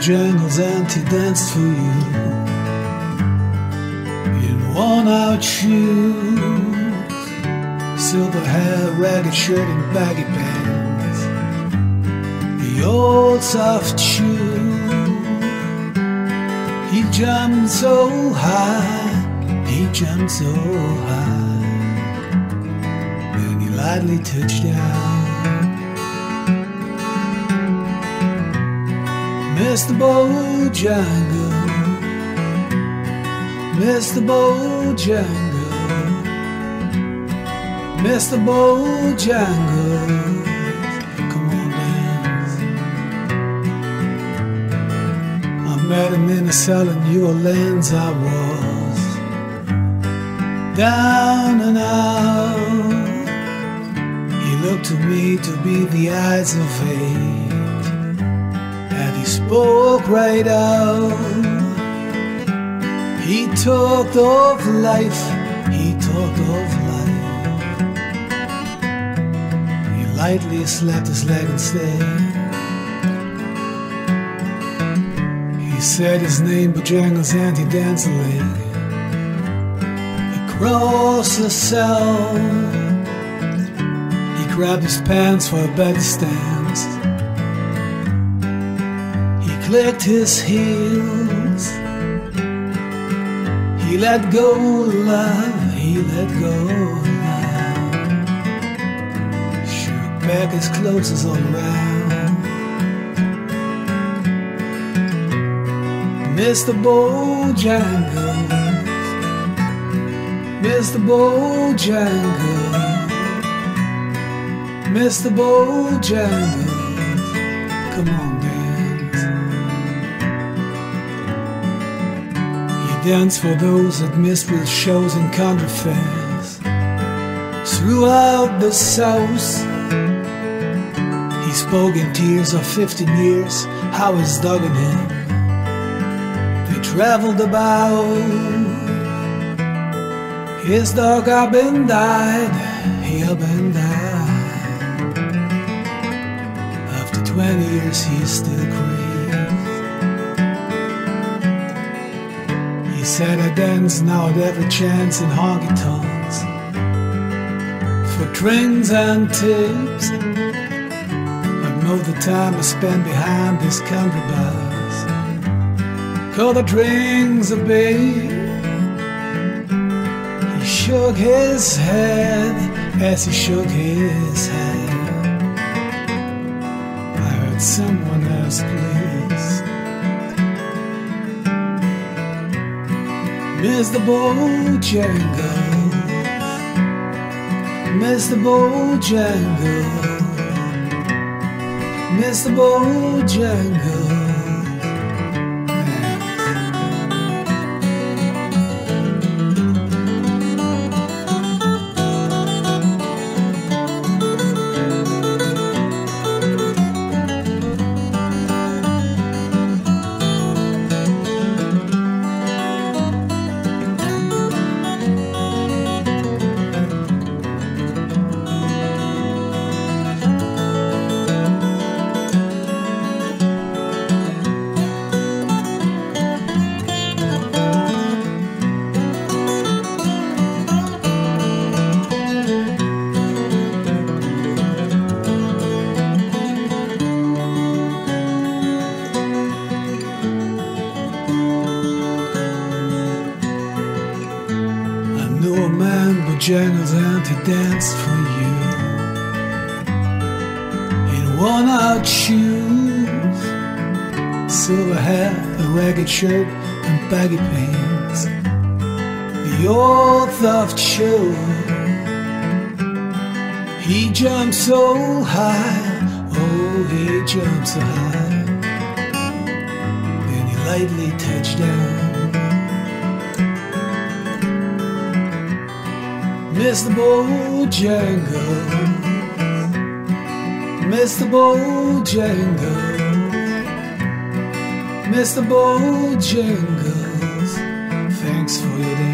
Bojangles and he danced for you in worn-out shoes, silver hair, ragged shirt and baggy pants, the old soft shoe. He jumped so high, he jumped so high, then he lightly touched down. Mr. Bojangles, Mr. Bojangles, Mr. Bojangles, come on dance. I met him in a cell in New Orleans. I was down and out. He looked to me to be the eyes of age, he spoke right out. He talked of life, he talked of life. He lightly slapped his leg and said, he said his name Bojangles and he danced a leg across the cell. He grabbed his pants for a better stance, clicked his heels. He let go, love, he let go, love. Shook back his clothes all around. Mr. Bojangles, Mr. Bojangles, Mr. Bojangles, come on. Dance for those that missed with shows and country fairs throughout the South. He spoke in tears of 15 years, how his dog and him, they traveled about. His dog up and died, he up and died. After 20 years he's still crazy. He said I dance now at every chance in honky-tonks for drinks and tips. But know the time I spent behind these country bars, 'cause the drinks are big. He shook his head as he shook his head. I heard someone else, please. Mr. Bojangles, Mr. Bojangles, Mr. Bojangles. Bojangles and he danced for you in worn-out shoes, silver hair, a ragged shirt and baggy pants, the old soft shoe. He jumped so high, oh he jumped so high, then he lightly touched down. Mr. Bojangles, Mr. Bojangles, Mr. Bojangles, thanks for your dance.